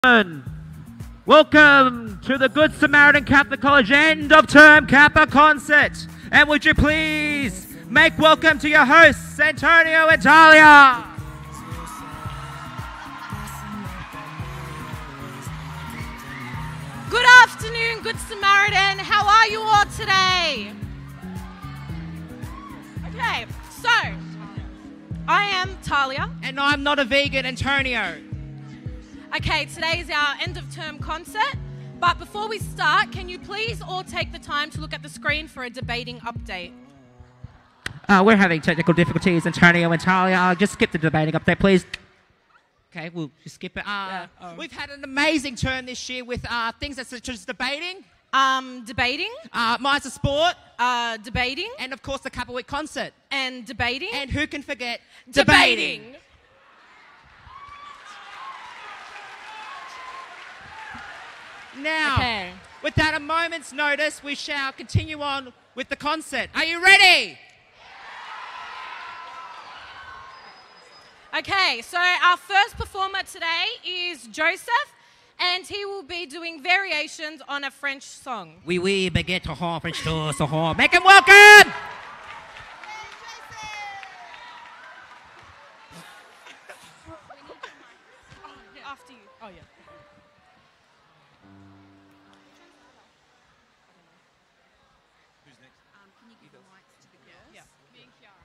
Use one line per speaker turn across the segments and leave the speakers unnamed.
Welcome to the Good Samaritan Catholic College end of term CAPA concert. And would you please make welcome to your hosts, Antonio and Talia.
Good afternoon, Good Samaritan. How are you all today? Okay, so I am Talia.
And I'm not a vegan, Antonio.
Okay, today is our end of term concert. But before we start, can you please all take the time to look at the screen for a debating update?
We're having technical difficulties, Antonio and Talia. Just skip the debating update, please. Okay, we'll just skip it. We've had an amazing term this year with things such as debating.
Debating.
Mine's a sport.
Debating.
And of course the CAPA Week concert.
And debating.
And who can forget
debating.
Now, without a moment's notice, we shall continue on with the concert. Are you ready?
Okay, so our first performer today is Joseph, and he will be doing variations on a French song.
Oui, baguette, French toast, Make him welcome!
After you. Oh, yeah.
Who's next?
Can you give the mics to the girls?
Yeah.
Me and Kiara.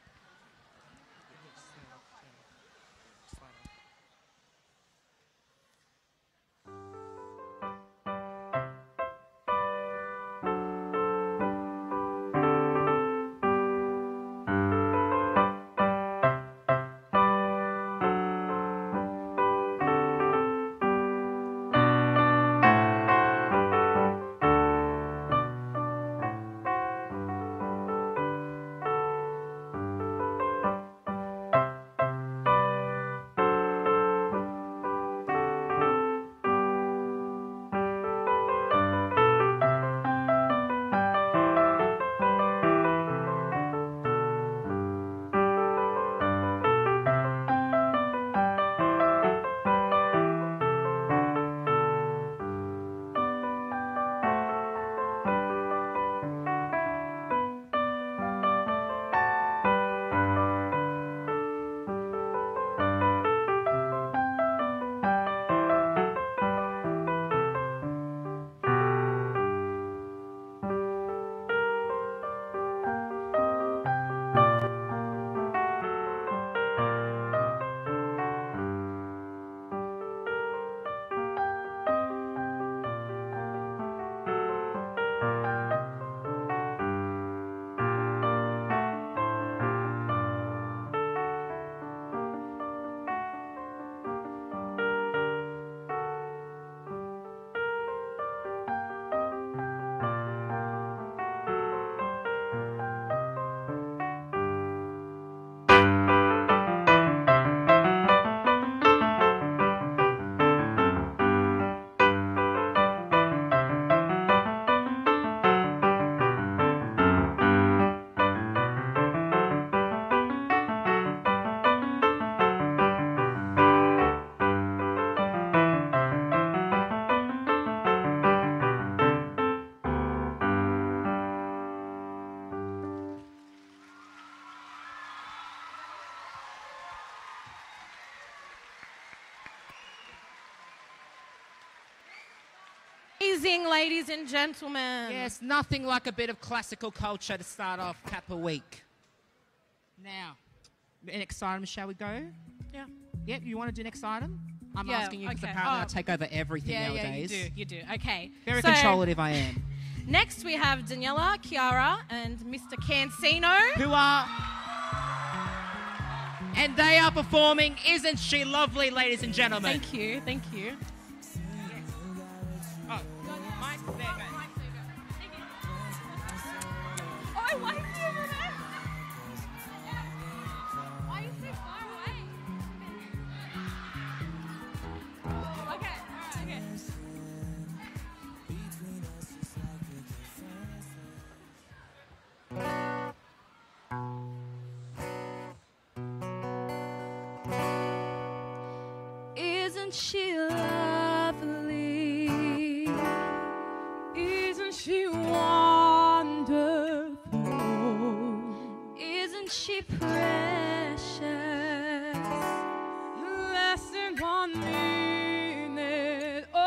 Amazing, ladies and gentlemen.
Yes, nothing like a bit of classical culture to start off CAPA Week. Now, next item, shall we go?
Yeah.
Yep, you want to do next item? I'm
Yeah,
asking you because
okay.
apparently I take over everything nowadays.
Yeah, you do. Okay.
Very
So,
controlative I am.
Next we have Daniela, Kiara, and Mr. Cancino.
Who are... And they are performing Isn't She Lovely, ladies and gentlemen?
Thank you, thank you.
Oh, Mike, there you go.
Oh, why is he over there? Why is he far away? Okay, alright, okay. Isn't she lovely?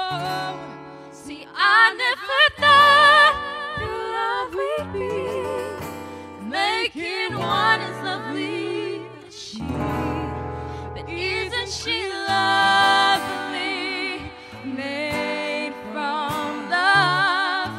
See, I never thought through love we'd be making one as lovely as she. But isn't she lovely, made from love?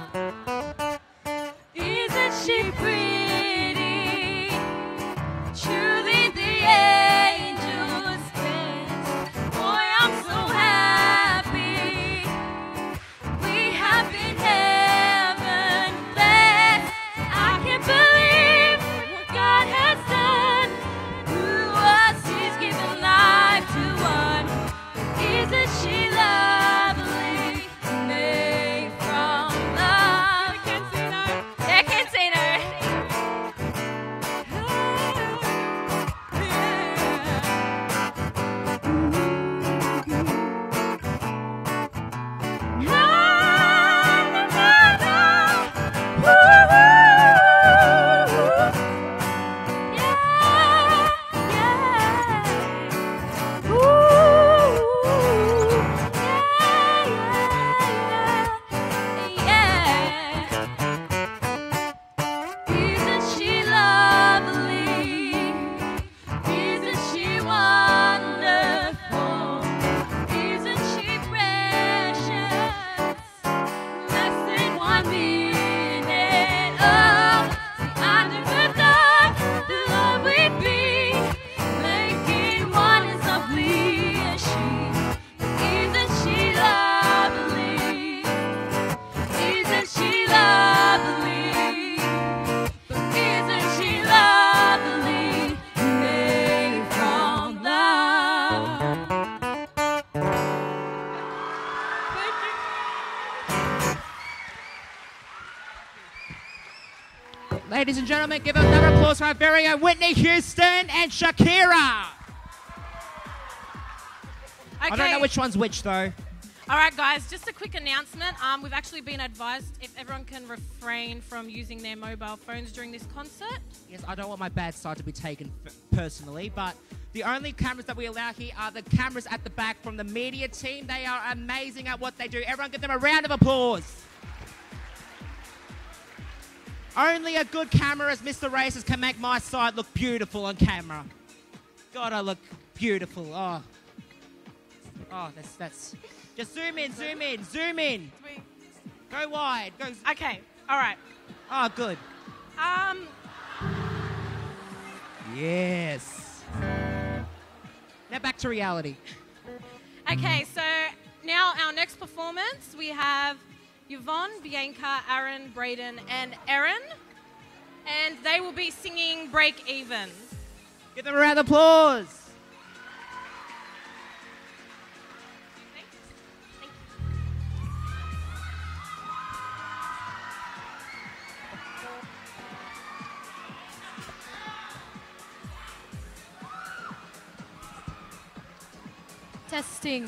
Isn't she pretty, truly the angel's best? Boy, I'm so happy we have been heaven blessed. I can't believe what God has done through us. He's given life to one. Isn't she lovely, made from love? I can't say no. Yeah, I can't say no. Isn't she lovely? Isn't she wonderful? Isn't she precious? Less than 1 minute. Oh, I never thought the love we'd be making one as lovely as she. Isn't she lovely? Isn't she lovely? Isn't she lovely, made from love?
Ladies and gentlemen, give another applause for our very own Whitney Houston and Shakira. I don't know which one's which, though.
All right, guys, just a quick announcement. We've actually been advised if everyone can refrain from using their mobile phones during this concert.
Yes, I don't want my bad side to be taken personally, but the only cameras that we allow here are the cameras at the back from the media team. They are amazing at what they do. Everyone give them a round of applause. Only a good camera as Mr. Racist can make my side look beautiful on camera. God, I look beautiful. Oh, that's... Just zoom in, zoom in, zoom in. Go wide. Go.
Okay, all right.
Oh, good. Yes. Now back to reality.
Okay, so now our next performance, we have Yvonne, Bianca, Aaron, Braden, and Erin. And they will be singing Break Even.
Give them a round of applause.
Testing.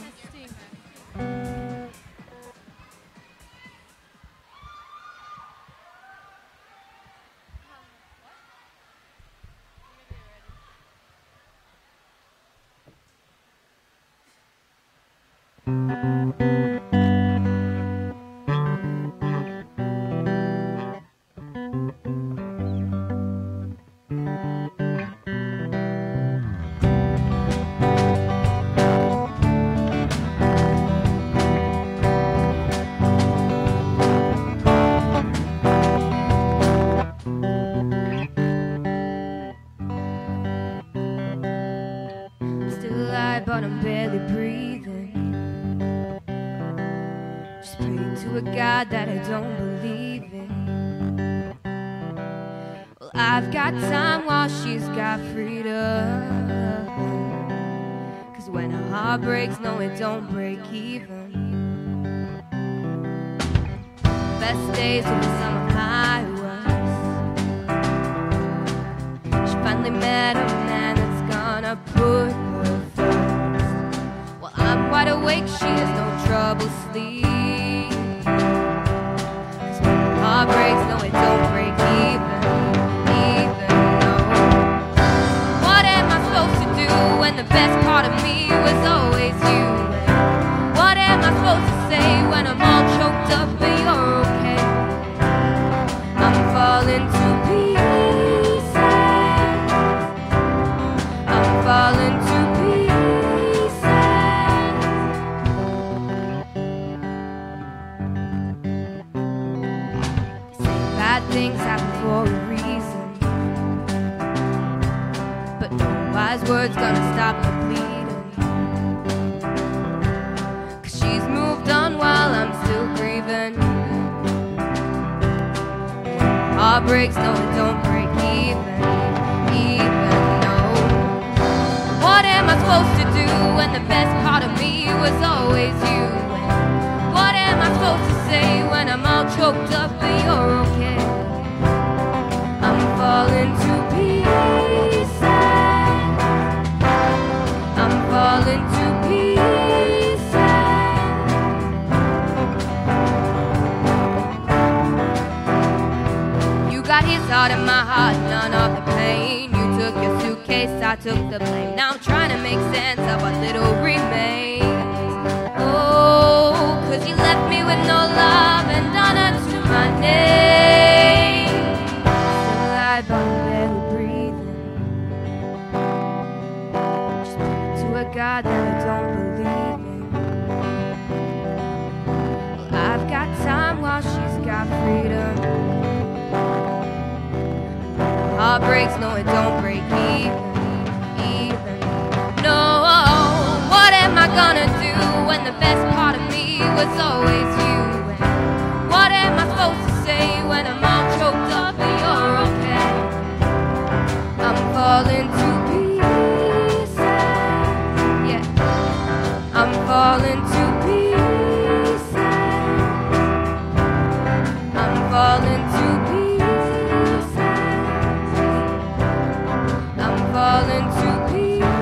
Still alive, but I'm barely breathing. Just praying to a God that I don't believe in. Well, I've got time while she's got freedom. 'Cause when a heart breaks, no, it don't break even. Best days were the summer high was. She finally met a man that's gonna put her first. While I'm wide awake, she has no trouble sleeping. 'Cause when her heart breaks, no, it don't break even, no. What am I supposed to do when the best part of me was always you? And what am I supposed to things happen for a reason, but no wise words gonna stop the bleeding. 'Cause she's moved on while I'm still grieving. Heart breaks, no, it don't break even, no. What am I supposed to do when the best part of me was always you? What am I supposed to say when I'm all choked up but you're okay? I'm falling to pieces. I'm falling to pieces. You got his heart and my heart, none of the pain. You took your suitcase, I took the blame. Now I'm trying to make sense of what little remains. Oh, 'cause you left me with no love and honor to my name. Still alive, but I'm barely breathing. Just praying to a God that I don't believe in. Well, I've got time while she's got freedom. Heart breaks, no, it don't break even. No, what am I gonna do when the best part of me was always you? And what am I supposed to say when I'm all choked up and you're okay? I'm falling to pieces. Yeah, I'm falling to pieces. I'm falling to pieces. I'm falling to pieces.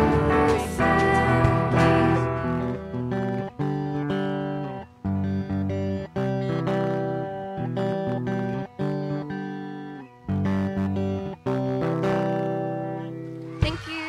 Thank you.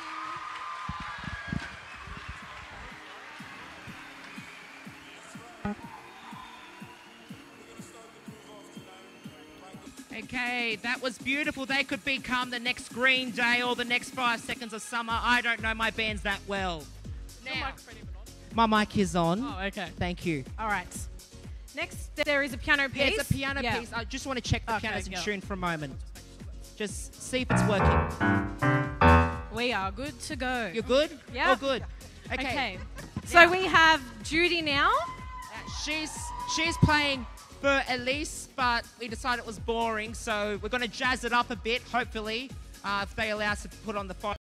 Okay, that was beautiful. They could become the next Green Day or the next 5 Seconds of Summer. I don't know my bands that well. Now, my mic is on.
Oh, okay.
Thank you.
All right. Next, there is a piano piece.
Yeah, it's a piano
Yeah.
piece. I just want to check the
Okay,
piano's in
go.
tune for a moment. Just see if it's working.
We are good to go.
You're good?
Yeah.
Oh, good. Okay.
Okay. So we have Judy now.
She's playing for Elise, but we decided it was boring, so we're going to jazz it up a bit, hopefully, if they allow us to put on the phone.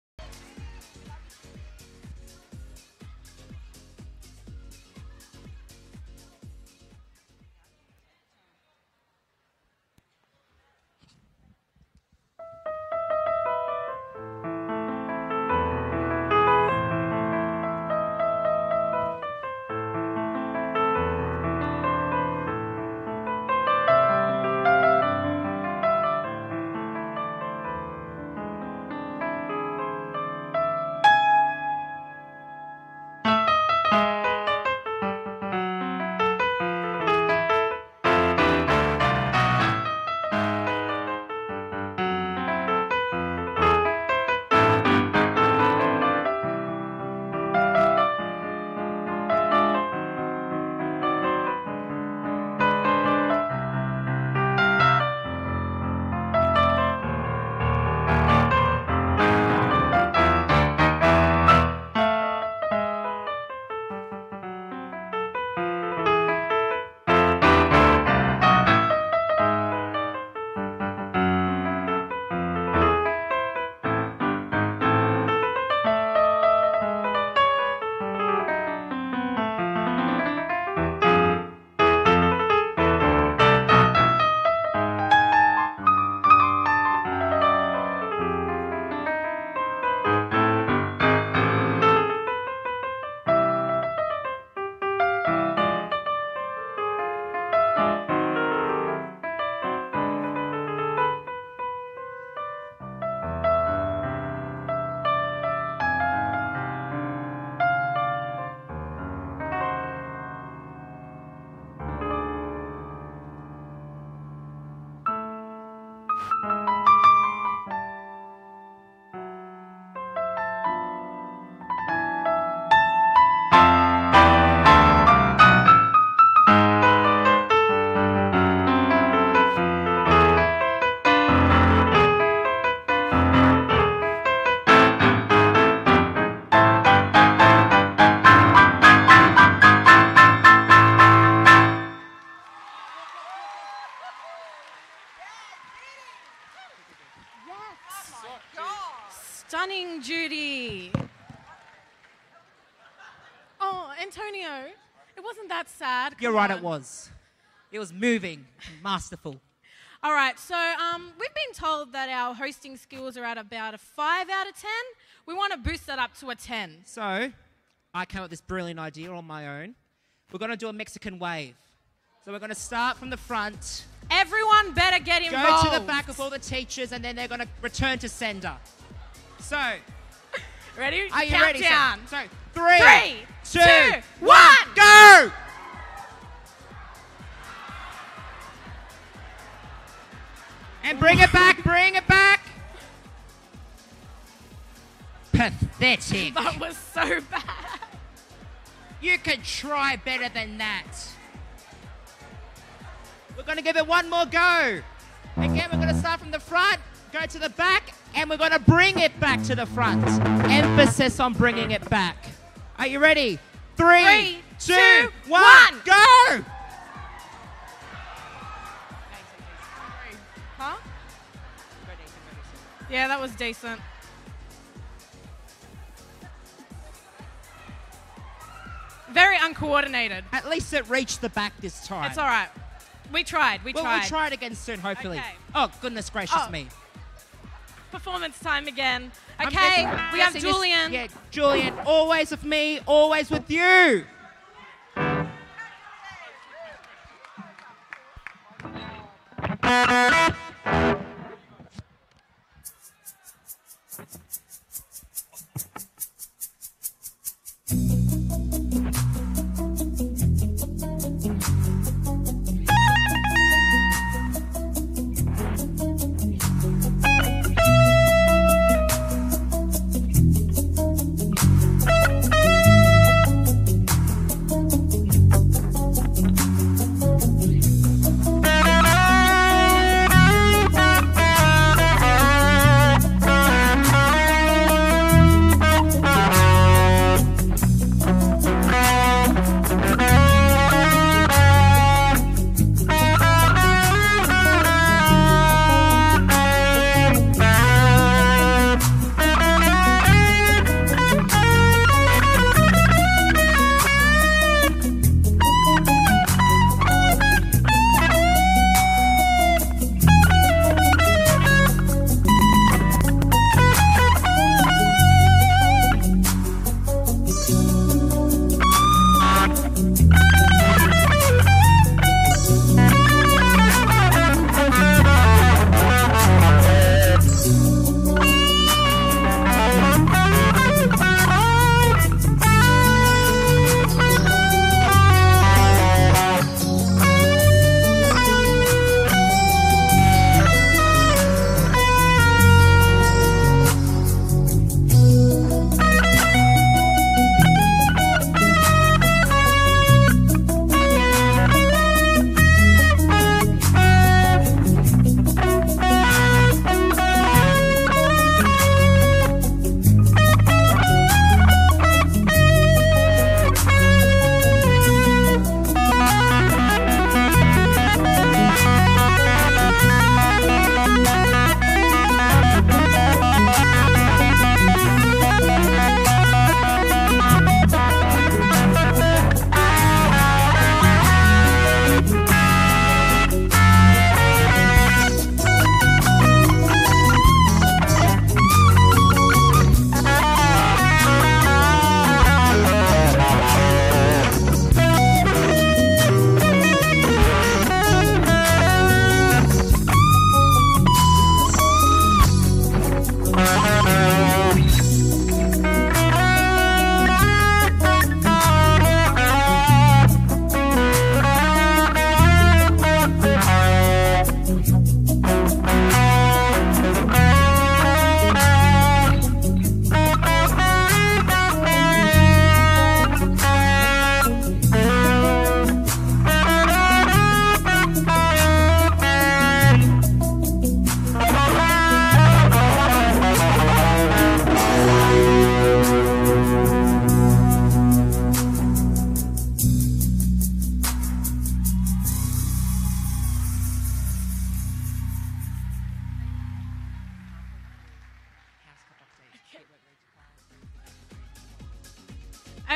morning, Judy. Oh, Antonio, it wasn't that sad.
You're
Come
right,
on.
it was. It was moving, masterful.
All right, so we've been told that our hosting skills are at about a 5 out of 10. We want to boost that up to a 10.
So, I came up with this brilliant idea on my own. We're going to do a Mexican wave. So we're going to start from the front.
Everyone better get
Go
involved.
to the back of all the teachers, and then they're going to return to sender. So,
Ready?
are you ready?
Countdown.
So, 3,
3,
2,
2, 1,
go! And bring it back, bring it back. Pathetic.
That was so bad.
You could try better than that. We're going to give it one more go. Again, we're going to start from the front, go to the back, and we're going to bring it back to the front. Emphasis on bringing it back. Are you ready? 3, 2, 1, go!
Huh? Yeah, that was decent. Very uncoordinated.
At least it reached the back this time.
It's all right. We tried.
We'll try it again soon, hopefully.
Okay.
Oh, goodness gracious me.
Performance time again.
I'm
Okay,
guessing-
we have
guessing this-
Julian.
Yeah, Julian, always with me, always with you.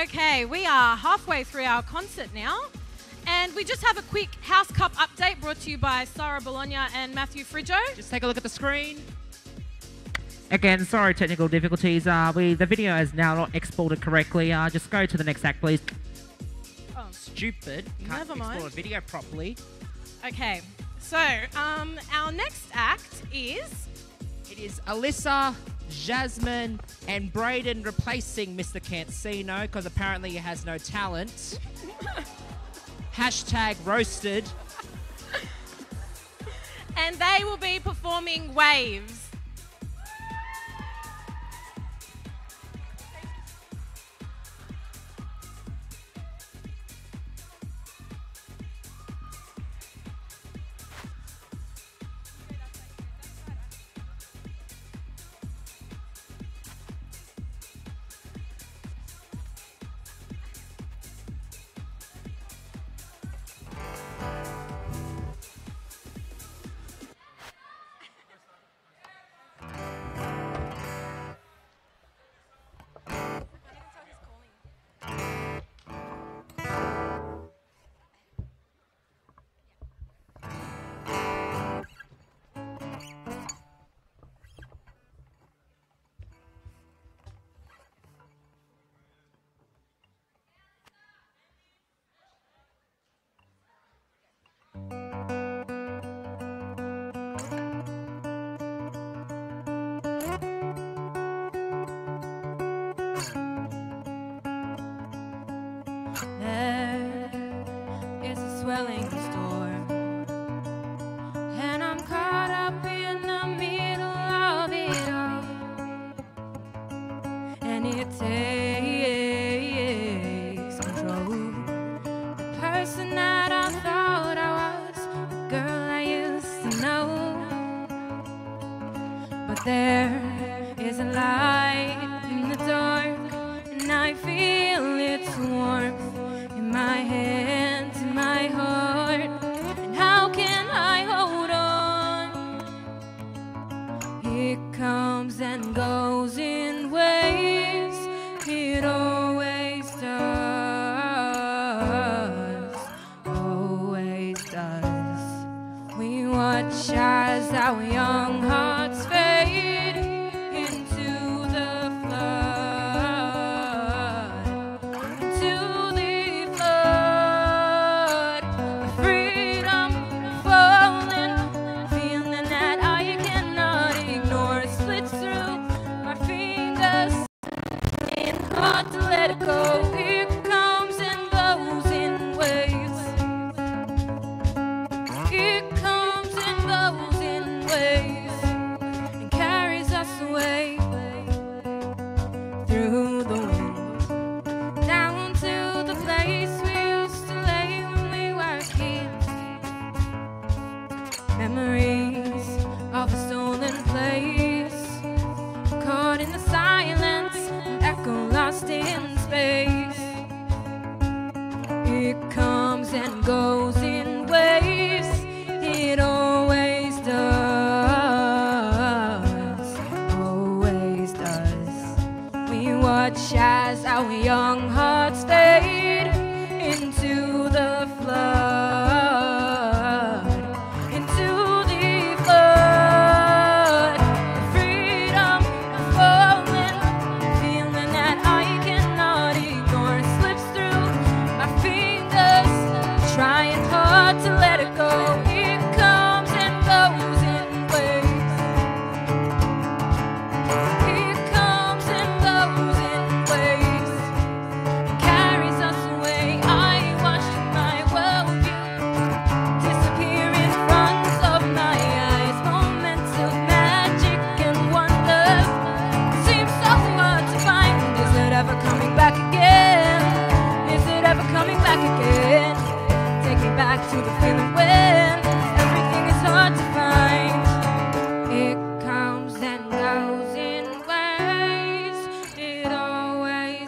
Okay, we are halfway through our concert now. And we just have a quick House Cup update brought to you by Sarah Bologna and Matthew Frijo.
Just take a look at the screen. Again, sorry, technical difficulties. The video is now not exported correctly. Just go to the next act, please.
Oh,
stupid. Can't
Never mind.
export a video properly.
Okay, so our next act is...
It is Alyssa, Jasmine, and Braden replacing Mr. Cancino because apparently he has no talent. Hashtag roasted.
And they will be performing Waves.
There is a swelling storm, and I'm caught up in the middle of it all, and it takes control. The person that I thought I was, the girl I used to know, but there is a light in the dark, and I feel its warmth in my hands, in my heart. And how can I hold on? It comes and goes in waves. It always does, always does. We watch as our young hearts fade into the flood, into the flood. Freedom falling, feeling that I cannot ignore. Splits through my fingers, and hard to let it go. It comes and goes in waves. It comes and goes in waves, and carries us away through the wind, down to the place we used to lay when we were kids. Memories of a stolen place, caught in the silence, an echo lost in space. It comes and goes in waves. It always does, always does. We watch as our young hearts fade into the flood, into the flood. Freedom falling, feeling that I cannot ignore. Slips through my fingers, trying hard to let it go. It comes and goes in waves. It comes and goes in waves, carries us away. I watched my worldview disappear in front of my eyes. Moments of magic and wonder seem so hard to find. Is it ever coming back again? Is it ever coming back again? Take me back to the feeling when everything is hard to find. It comes and goes in waves. It always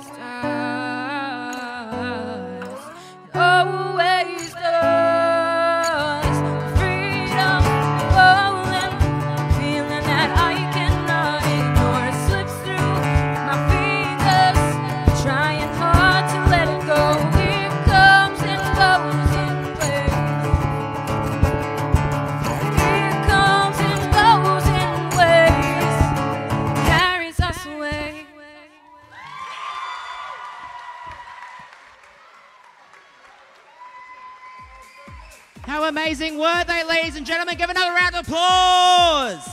does. It always does. Freedom falling, feeling that I cannot ignore. Slips through my fingers, trying hard to
How amazing were they, ladies and gentlemen? Give another round of applause.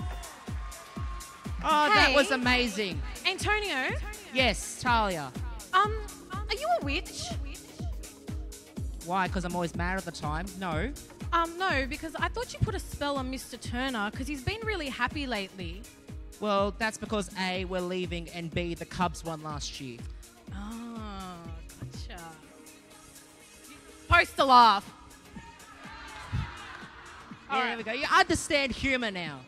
Oh, that was amazing.
Antonio?
Yes, Talia.
Are you a witch?
Why? Because I'm always mad at the time? No.
No, because I thought you put a spell on Mr. Turner because he's been really happy lately.
Well, that's because A, we're leaving, and B, the Cubs won last year.
Oh, gotcha. Post a laugh.
Yeah, there we go. You understand humour now.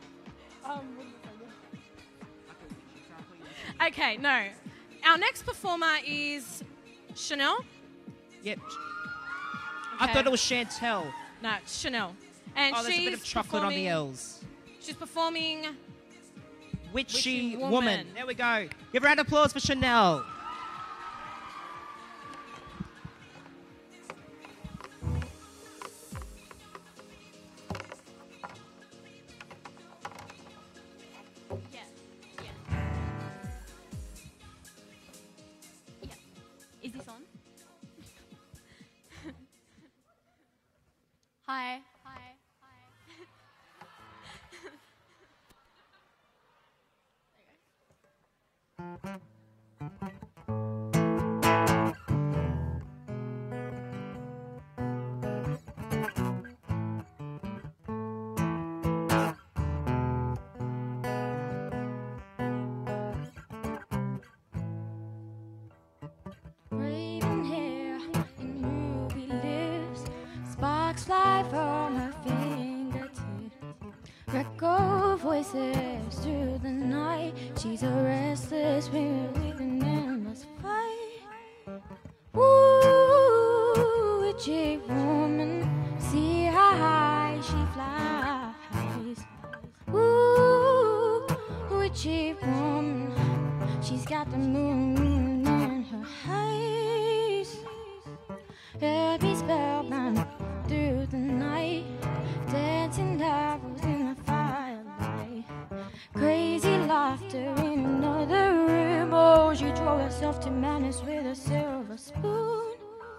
Okay, no. Our next performer is Chanel.
Yep.
Okay.
I thought it was Chantel.
No, it's Chanel. And
There's a bit of chocolate on the L's.
She's performing
Witchy Woman. There we go. Give a round of applause for Chanel.
Is this on? Hi. Raven hair and ruby lips, sparks fly from her fingertips. Echo voices through the night. She's a restless spirit with an endless fight. Ooh, witchy woman, see how high she flies. Ooh, witchy woman, she's got the moon in her eyes. Let me spellbound through the night, dancing devils in the firelight. Crazy laughter in another room. Oh, she drove herself to madness with a silver spoon.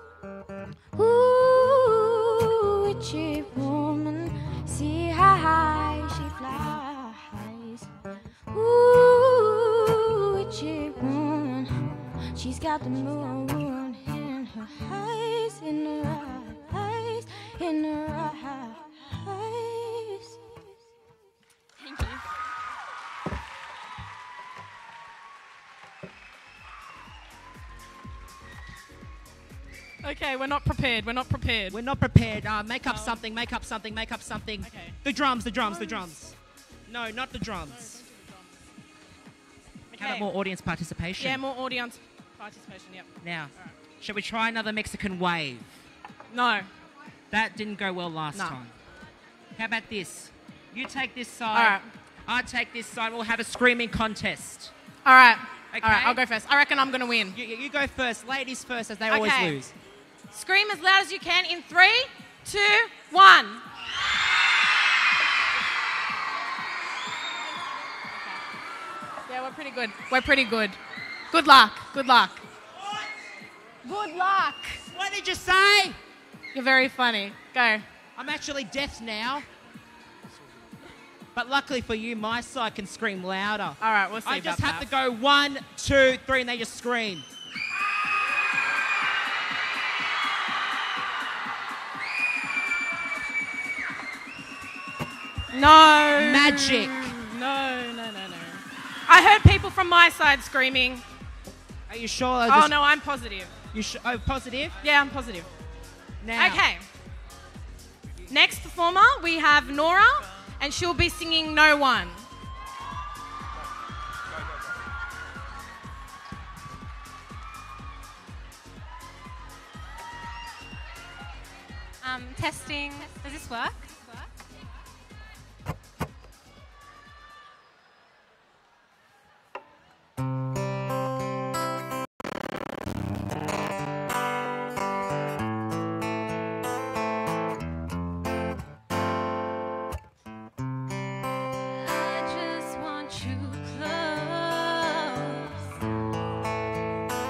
Ooh, witchy woman, see how high she flies. Ooh, witchy woman, she's got the moon in her eyes, in her eyes, in her eyes. Thank you.
Okay, we're not prepared.
We're not prepared. Make up something. Okay. The drums. No, not the drums.
Okay.
How about more audience participation?
Yeah, more audience participation, yep.
Now, shall we try another Mexican wave?
No.
That didn't go well last time. How about this? You take this side.
All right.
I take this side. We'll have a screaming contest.
All right.
Okay.
All right, I'll go first. I reckon I'm going to win.
You go first. Ladies first, as they always lose.
Scream as loud as you can in 3, 2, 1. Yeah, we're pretty good. Good luck. Good luck.
What did you say?
You're very funny. Go.
I'm actually deaf now. But luckily for you, my side can scream louder.
All right, we'll see.
I just have to go 1, 2, 3, and they just scream.
No.
Magic.
No. I heard people from my side screaming.
Are you sure?
Oh, no, I'm positive.
Oh, positive?
Yeah, I'm positive.
Now.
Okay. Next performer, we have Nora, and she'll be singing No One.
Testing. Does this work?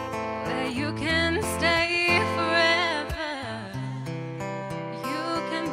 You can stay forever. You can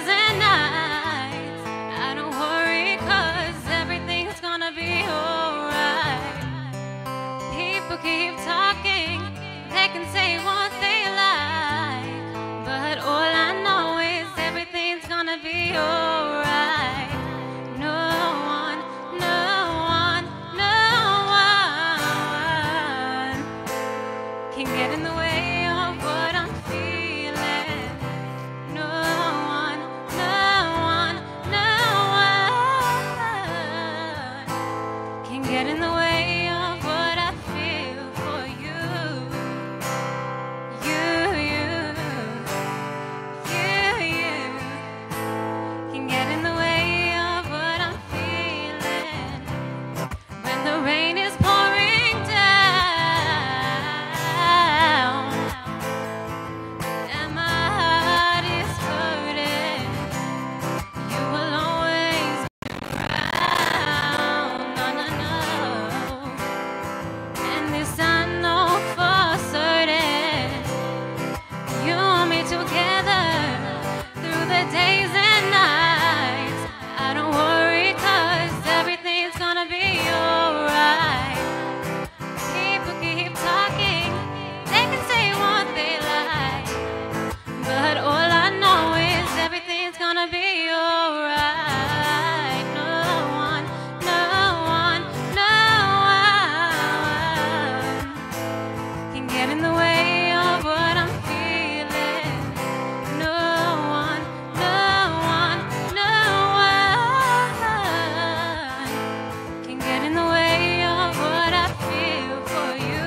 days and nights. I don't worry, 'cause everything's gonna be alright. People keep talking, they can say what they like, but all I know is everything's gonna be alright. No one, no one, no one can get in the way of what I'm feeling. No one, no one, no one can get in the way of what I feel for you. You can get in the way of what I'm feeling. When the rain is pouring down and my heart is hurting, you will always be around. No, no, no. And this I know for certain. You want me together through the days and nights. I don't worry, 'cause everything's gonna be alright. People keep talking, they can say what they like, but all I know is everything's gonna be alright. No one, no one, no one can get in the way of what I'm feeling. No one, no one, no one can get in the way of what I feel for you.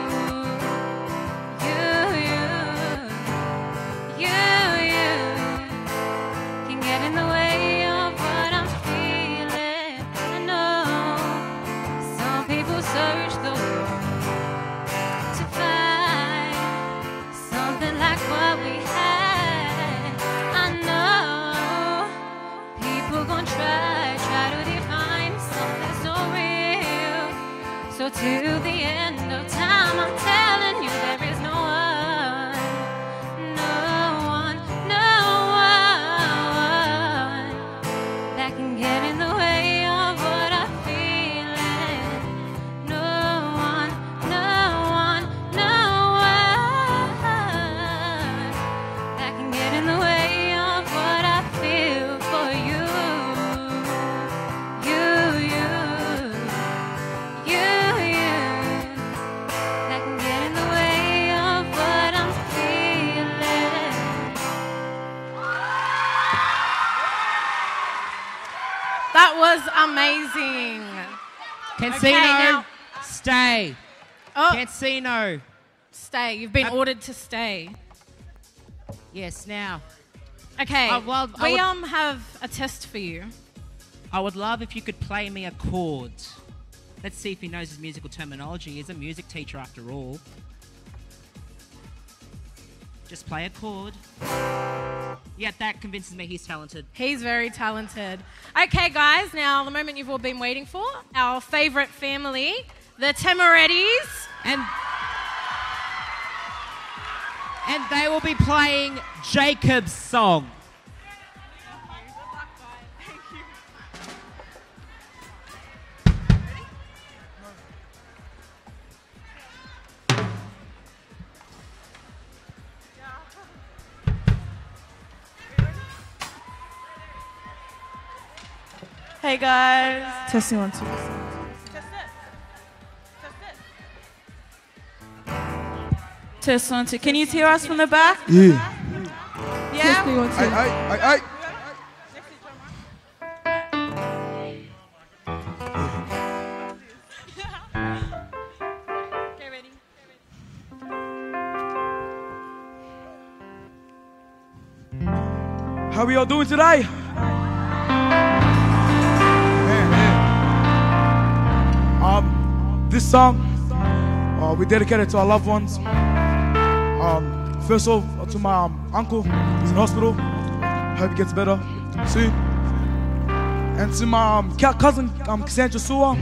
You can get in the way of what I'm feeling. I know some people search the world to find something like what we had. I know people gon' try to define something so real. So till the end of time, I'm telling you there is no one, no one, no one that can get in the way of what I'm feeling. No one, no one, no one that can get in the way of what I feel for you. You that can get in the way of what I'm feeling.
That was amazing.
Cancino,
now-
stay.
Oh,
Cancino.
stay. You've been ordered to stay.
Yes, now.
Okay.
well, I
we
would-
have a test for you.
I would love if you could play me a chord. Let's see if he knows his musical terminology. He's a music teacher after all. Just play a chord. Yeah, that convinces me he's talented.
He's very talented. Okay, guys, now the moment you've all been waiting for, our favourite family, the Tamarettis.
And they will be playing Jacob's song.
Hey guys. Testing 1, 2. Test 1, 2. Can you hear us from the back?
Yeah.
Yeah?
Aye.
Okay, ready?
How we all doing today? This song, we dedicate it to our loved ones. First off, to my uncle, he's in hospital. Hope he gets better soon. And to my cousin, Cassandra Sewer.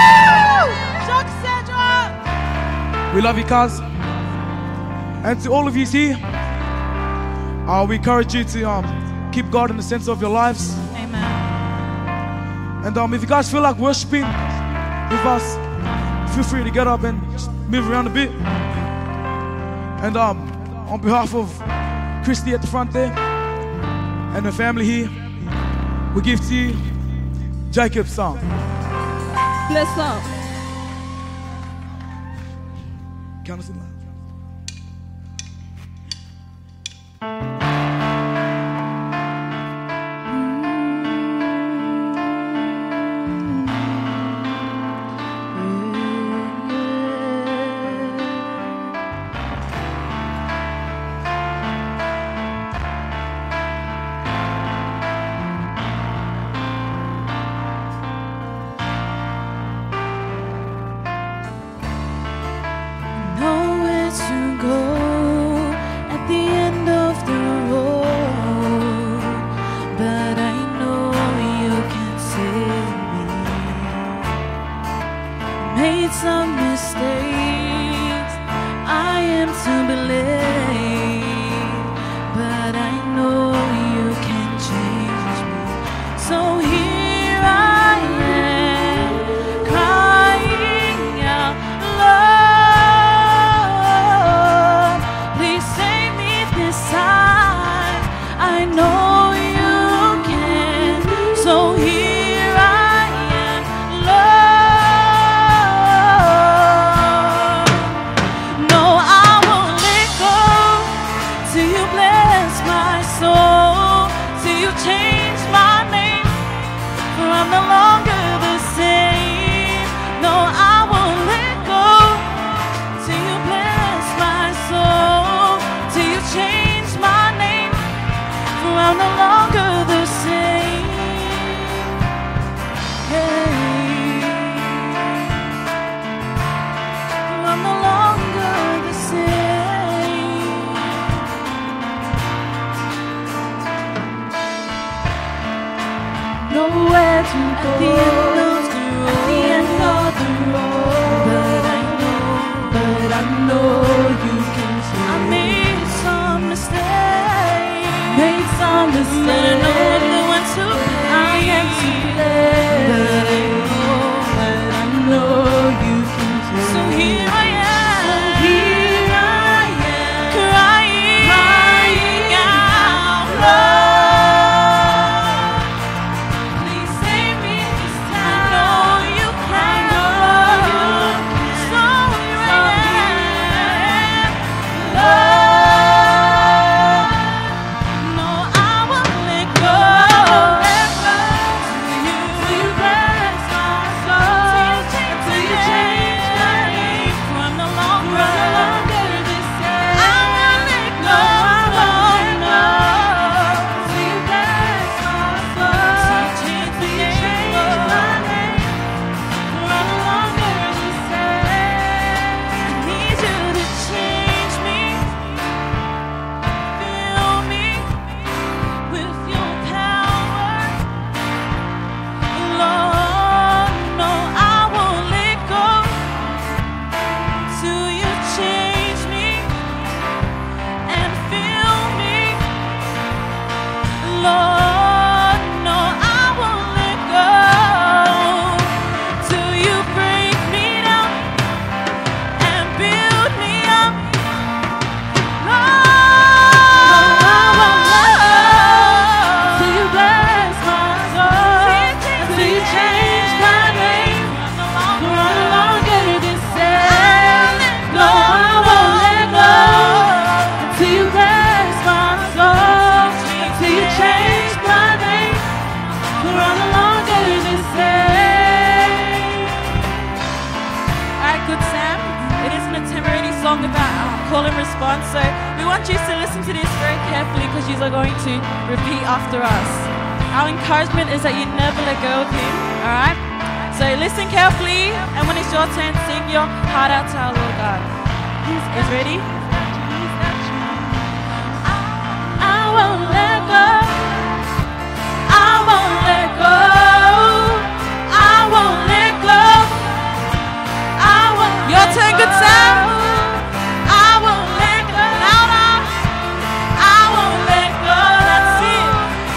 Cassandra! We love you, cuz. And to all of you here, we encourage you to keep God in the center of your lives.
Amen.
And if you guys feel like worshiping with us, feel free to get up and just move around a bit. And on behalf of Christy at the front there and her family here, we give to you Jacob's song.
Bless up.
Count us in line.
Nowhere to go at the end of the road, but I know you can save me. Made some mistakes, I am to blame, but I know you can change me. So here I am, crying out, Lord, please save me this time. I know you can. So here I am, Lord. No, I won't let go till you bless my soul, till you change my name, for I'm no longer the same. No, I won't let go till you bless my soul, till you change my name, for I'm no longer the same. Hey, for I'm no longer the same. Nowhere to go at the end of the road, but I know you can save. I made some mistakes, but I know the one to blame. I am to blame, but I know you can save. So here I am, crying out, Lord, please save me this time. I know you can. So here I am, Lord. No, I won't let go. Till you bless my soul, till you change my name, for I'm no longer the same. I won't let go. Till you bless my soul, till you change my name, for I'm no longer the same. I need you to change me, fill me with your power, Lord. No, I won't let go till you change me and fill me, Lord. No, I won't let go till you break me down and build me up, Lord. Till you bless my soul, till you change my name, for I'm no longer the same. No, I won't let go till you bless my soul, till you change my name, for I'm no longer the same. Alright, good Sam. It is an temporary song about call and response, so we want you to listen to this very carefully because you are going to repeat after us. Our encouragement is that you never let go of Him, alright? So listen carefully, and when it's your turn, sing your heart out to our Lord God. Is ready? I won't let go. I won't let go. I won't let go. I won't. Your turn, good Sam. I won't let go. Louder. I won't let go. That's it.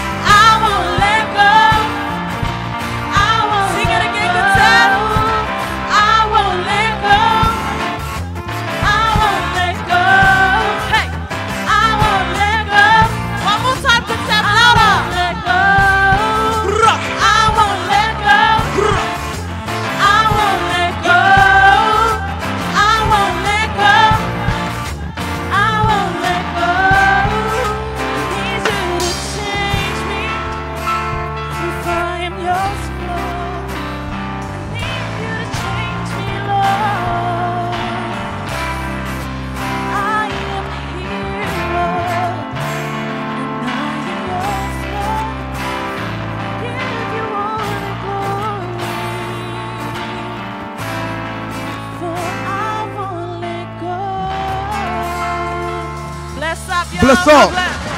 bless up.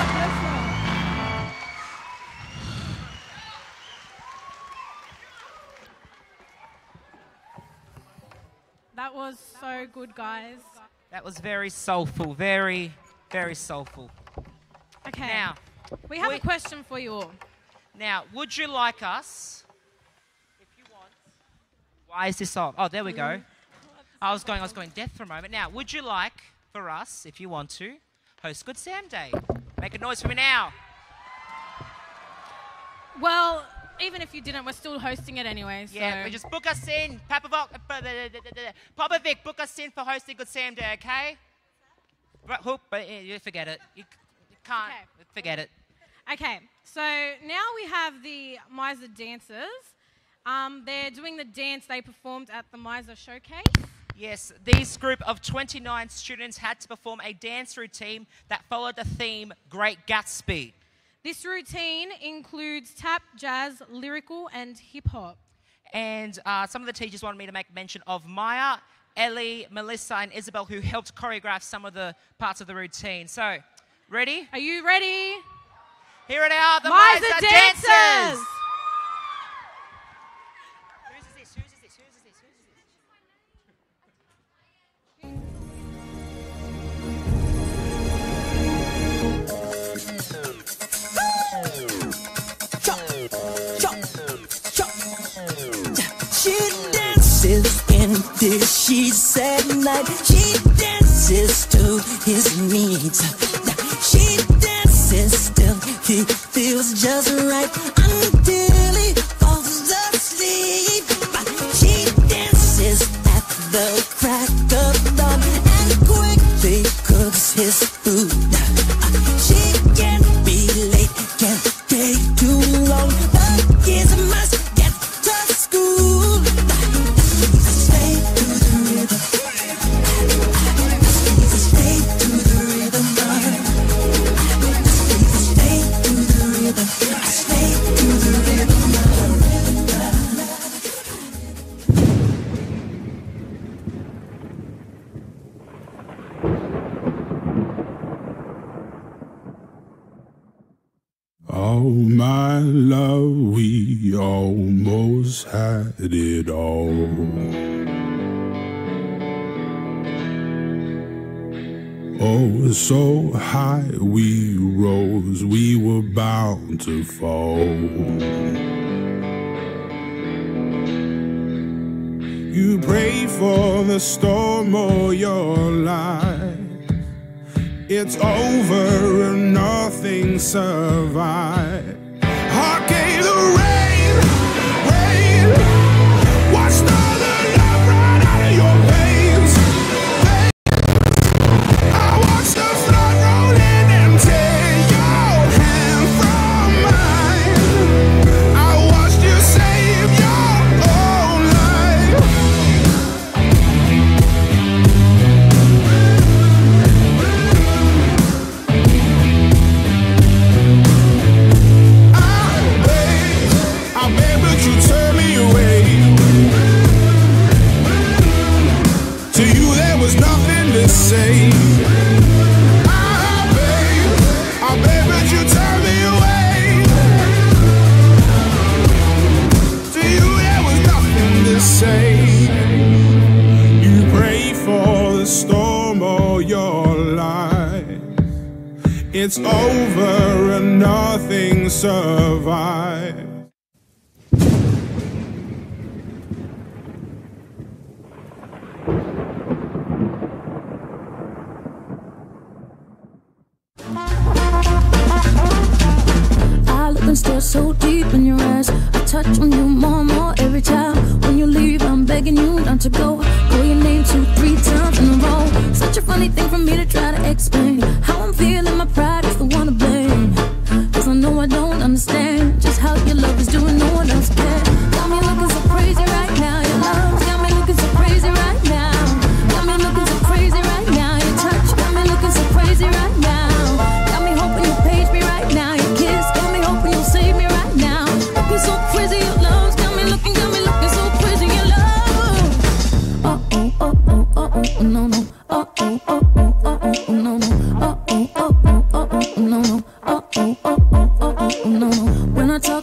That was so good, guys.
That was very soulful, very, very soulful.
Okay.
Now,
we have a question for you all.
Now, would you like us, if you want, why is this off? Oh, there we go. I was going deaf for a moment. Now, would you like for us, if you want to, host Good Sam Day? Make a noise for me now.
Well, even if you didn't, we're still hosting it anyway. So.
Yeah, just book us in. Popovic, book us in for hosting Good Sam Day, okay? But you forget it. You can't.
Okay.
Forget it.
Okay, so now we have the Miser dancers. They're doing the dance they performed at the Miser Showcase.
Yes, this group of 29 students had to perform a dance routine that followed the theme Great Gatsby.
This routine includes tap, jazz, lyrical, and hip-hop.
And some of the teachers wanted me to make mention of Maya, Ellie, Melissa, and Isabel, who helped choreograph some of the parts of the routine. So, ready?
Are you ready?
Here it are, the
Miser
Miser
dancers!
dancers! Whose is this?
She dances in the sheets at night. She dances to his needs. She dances till he feels just right until he falls asleep. She dances at the crack of dawn and quickly cooks his food. She can't be late, can't take too long, but kids must get to school. Stay to the rhythm. Stay to the rhythm. Stay to the rhythm. Stay to the rhythm.
Oh, my love, we almost had it all. Oh, so high we rose, we were bound to fall. You pray for the storm or your life. It's over and nothing survived. Heart gave the rain, rain. Watched all the love run out of your veins. I watched the flood roll in and take your hand from mine. I watched you save your own life. I beg, but you turn me away. To you there was nothing to say. I beg, but you turn me away. To you there was nothing to say. You pray for the storm all your life. It's over and nothing survived.
I look and stare so deep in your eyes. I touch on you more and more every time. When you leave, I'm begging you not to go. Call your name 2-3 times in a row. Such a funny thing for me to try to explain. How I'm feeling, my pride is the one to blame. Cause I know I don't understand just how your love is doing, no one else can. Got me looking so crazy right now. Your love's got me looking so crazy right now. Got me looking so crazy right now. Your touch got me looking so crazy right now. Got me hoping you page me right now. Your kiss got me hoping you'll save me right now. Looking so crazy, your love's got me looking so crazy, your love. Oh, oh, oh, oh, oh, oh, no, no. Oh, oh, oh, oh, oh, oh, no, no.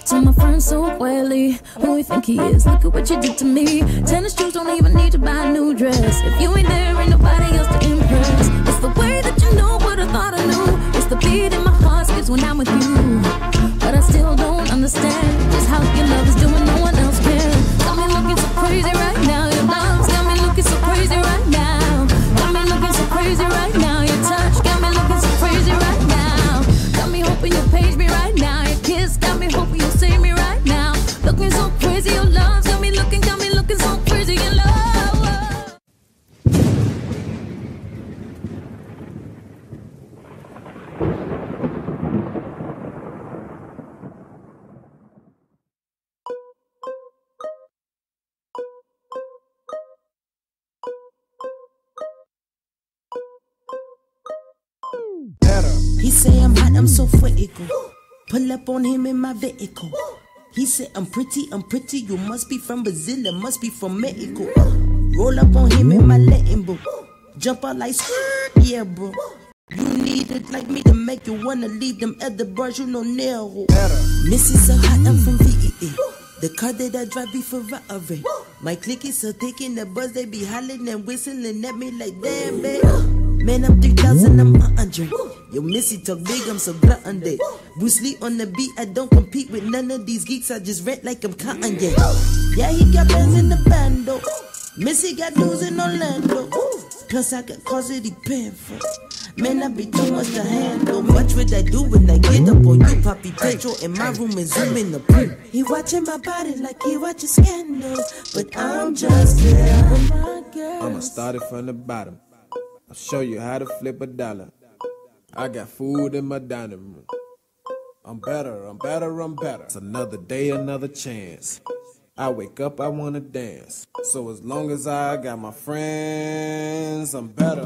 To my friend so oily, who you think he is? Look at what you did to me. Tennis shoes don't even need to buy a new dress. If you ain't there, ain't nobody else to impress. It's the way that you know what I thought I knew. It's the beat in my heart skips when I'm with you. But I still don't understand just how your love is doing, no one else can. Got me looking so crazy right now. Your love's got me looking so crazy right now. Got me looking so crazy right now. Your touch got me looking so crazy right now. Got me hoping you'll page me right now. Your kiss got me hoping you'll save me right now. Looking so crazy, your love's got me looking so crazy in love.
He say I'm hot, I'm so critical. Pull up on him in my vehicle. He said I'm pretty, you must be from Brazil, it must be from Mexico. Roll up on him in my Latin book. Jump out like yeah bro. You need it like me to make you wanna leave them other bars, you know narrow. Missy so hot, I'm from VEE. The car that I drive be Ferrari. My clique is so thick in the buzz, they be hollering and whistling at me like damn babe. Man, I'm 3,000, I'm 100. Yo, Missy talk big, I'm so gluttoned. Bruce Lee on the beat, I don't compete with none of these geeks. I just rent like I'm Kanye. Yeah, he got bands in the bando. Missy got news in Orlando. Plus, I got cars that he paying for. Man, I be too much to handle. Much what I do when I get up on you. Poppy petrol in my room and zoom in the pool. He watching my body like he watching Scandal. But I'm just there with my girl.
I'ma start it from the bottom. I'll show you how to flip a dollar. I got food in my dining room. I'm better. It's another day, another chance. I wake up, I wanna dance. So as long as I got my friends, I'm better.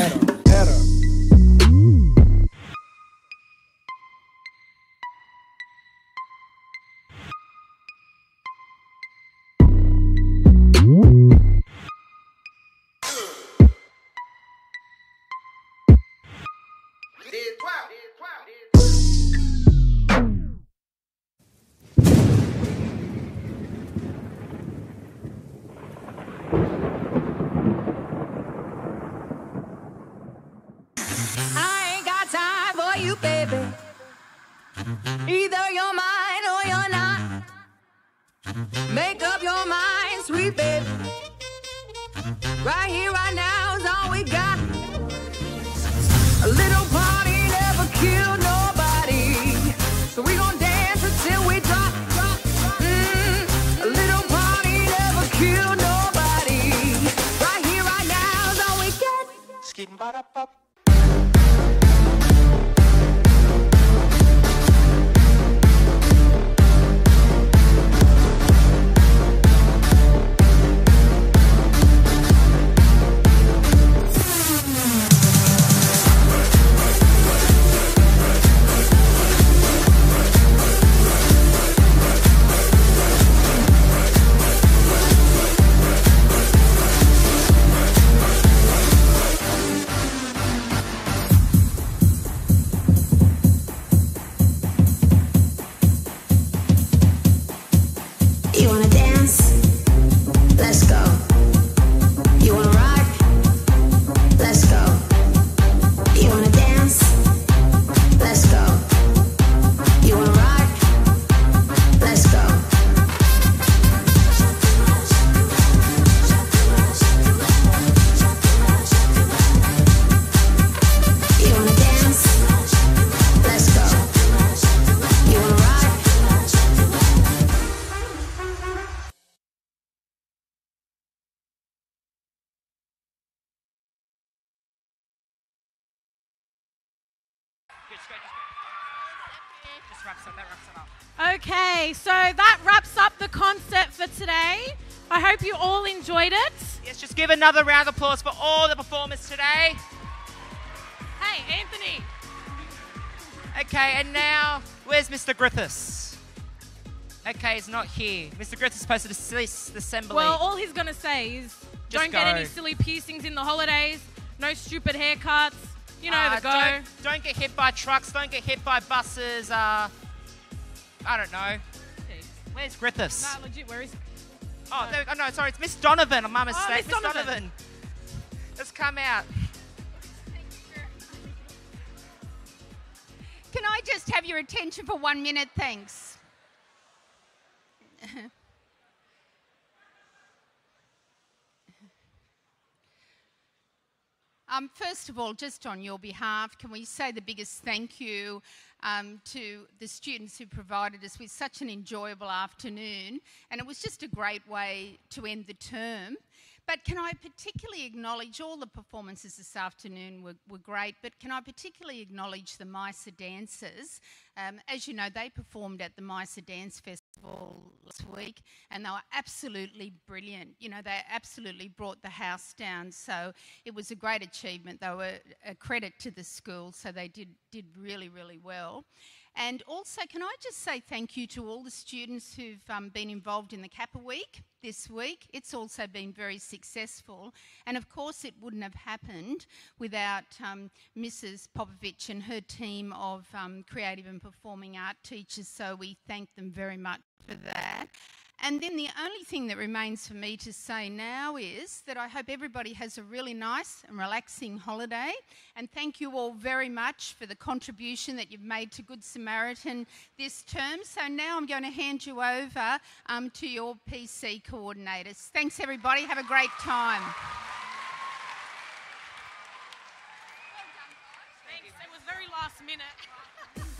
I ain't got time for you, baby. Either you're mine or you're not. Make up your mind, sweet baby. Right here, right now is all we got. A little party never killed nobody. So we gon' dance until we drop. A little party never killed nobody. Right here, right now is all we got. Skidding ba-da-ba.
You wanna dance? Let's go. You wanna rock? Let's go. You wanna dance? Let's go. You wanna rock? Let's go. You wanna dance? Let's go. You wanna rock?
Okay, so that wraps up the concert for today. I hope you all enjoyed it.
Yes, just give another round of applause for all the performers today.
Hey, Anthony.
Okay, and now, where's Mr. Griffiths? Okay, he's not here. Mr. Griffiths is supposed to dismiss the assembly.
Well, all he's going to say is don't get any silly piercings in the holidays, no stupid haircuts, you know the go.
Don't get hit by trucks, don't get hit by buses, I don't know. Where's Griffiths?
Nah, legit, where is he?
Oh, there we go. No, sorry, it's Miss Donovan. My mistake.
Miss Donovan.
Let's come out.
Can I just have your attention for 1 minute, thanks? First of all, just on your behalf, can we say the biggest thank you to the students who provided us with such an enjoyable afternoon, and it was just a great way to end the term. But can I particularly acknowledge all the performances this afternoon were great, but can I particularly acknowledge the MISA dancers? As you know, they performed at the MISA Dance Festival last week, and they were absolutely brilliant. You know, they absolutely brought the house down, so it was a great achievement. They were a credit to the school, so they did really, really well. And also, can I just say thank you to all the students who've been involved in the CAPA week this week. It's also been very successful. And of course, it wouldn't have happened without Mrs. Popovich and her team of creative and performing art teachers. So we thank them very much for that. And then the only thing that remains for me to say now is that I hope everybody has a really nice and relaxing holiday. And thank you all very much for the contribution that you've made to Good Samaritan this term. So now I'm going to hand you over to your PC coordinators. Thanks, everybody. Have a great time.
Thanks. It was very last minute.